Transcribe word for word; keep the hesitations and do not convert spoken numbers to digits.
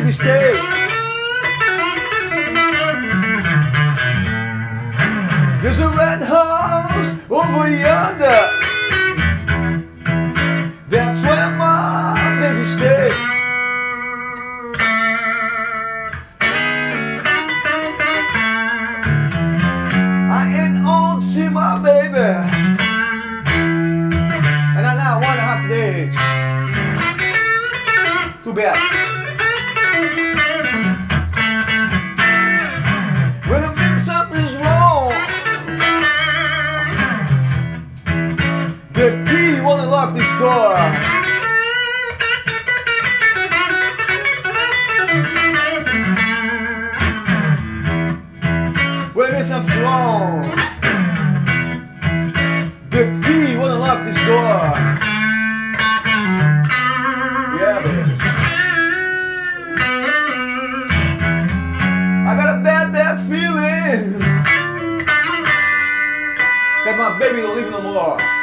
baby, stay. There's a red house over yonder. That's where my baby stay. I ain't on to see my baby, and I now one and a half days. Too bad. When I think something's wrong, the key won't unlock this door. When there's something wrong, the key won't unlock this door. Yeah, baby. I got a bad, bad feeling that my baby don't leave no more.